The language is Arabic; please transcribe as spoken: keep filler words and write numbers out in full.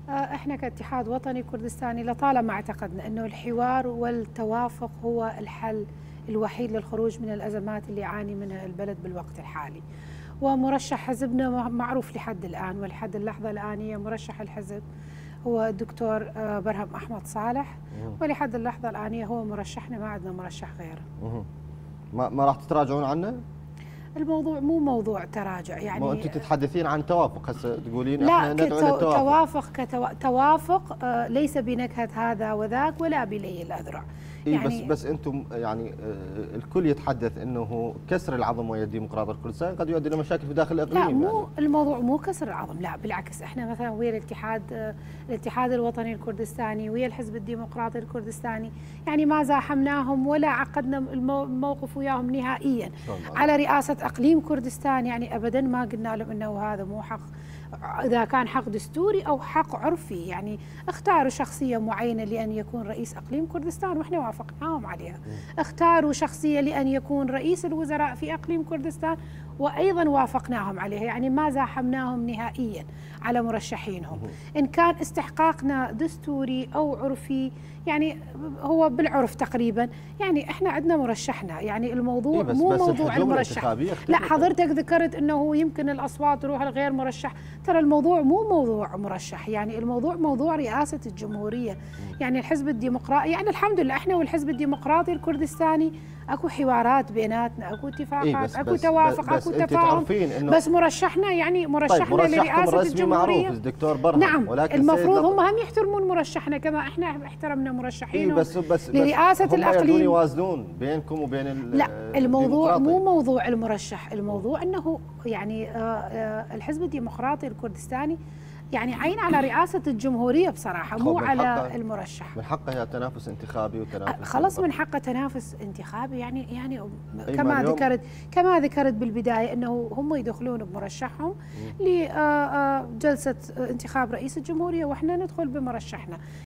احنا كاتحاد وطني كردستاني لطالما اعتقدنا انه الحوار والتوافق هو الحل الوحيد للخروج من الازمات اللي يعاني منها البلد بالوقت الحالي. ومرشح حزبنا معروف لحد الان ولحد اللحظه الانيه، مرشح الحزب هو الدكتور برهم احمد صالح، ولحد اللحظه الانيه هو مرشحنا، ما عندنا مرشح غيره. ما ما راح تتراجعون عنه؟ الموضوع مو موضوع تراجع، يعني ما انتم تتحدثين عن توافق هسه تقولين لا احنا ندعو للتوافق. توافق كتو... توافق آه ليس بنكهه هذا وذاك ولا بلي الاذرع. يعني بس بس انتم يعني آه الكل يتحدث انه كسر العظم ويا الديمقراطيه الكردستانيه قد يؤدي الى مشاكل في داخل الاقليم. لا مو يعني. الموضوع مو كسر العظم، لا بالعكس، احنا مثلا ويا الاتحاد آه الاتحاد الوطني الكردستاني ويا الحزب الديمقراطي الكردستاني، يعني ما زاحمناهم ولا عقدنا الموقف وياهم نهائيا على رئاسه اقليم كردستان، يعني ابدا ما قلنا لهم انه هذا مو حق، إذا كان حق دستوري أو حق عرفي، يعني اختاروا شخصية معينة لأن يكون رئيس أقليم كردستان وإحنا وافقناهم عليها. اختاروا شخصية لأن يكون رئيس الوزراء في أقليم كردستان وأيضا وافقناهم عليها، يعني ما زاحمناهم نهائيا على مرشحينهم. إن كان استحقاقنا دستوري أو عرفي، يعني هو بالعرف تقريبا، يعني احنا عندنا مرشحنا، يعني الموضوع إيه بس مو بس موضوع المرشح. لا حضرتك ذكرت انه يمكن الاصوات تروح لغير مرشح، ترى الموضوع مو موضوع مرشح، يعني الموضوع موضوع رئاسة الجمهورية. يعني الحزب الديمقراطي، يعني الحمد لله احنا والحزب الديمقراطي الكردستاني اكو حوارات بيناتنا، اكو اتفاقات، إيه بس اكو بس توافق، بس اكو بس تفاهم، إنه بس مرشحنا يعني مرشحنا طيب لرئاسة الجمهورية معروف الدكتور برهم، نعم، ولكن المفروض هم هم يحترمون مرشحنا كما احنا احترمنا مرشحين. إيه بس بس لرئاسة بس الاقليم يوازنون بينكم وبين لا الموضوع مو موضوع المرشح، الموضوع انه يعني الحزب الديمقراطي الكردستاني يعني عين على رئاسة الجمهورية بصراحة، مو على المرشح. من حقه تنافس انتخابي وتنافس خلص من حقه تنافس انتخابي، يعني يعني كما ذكرت كما ذكرت بالبداية انه هم يدخلون بمرشحهم لجلسة انتخاب رئيس الجمهورية واحنا ندخل بمرشحنا،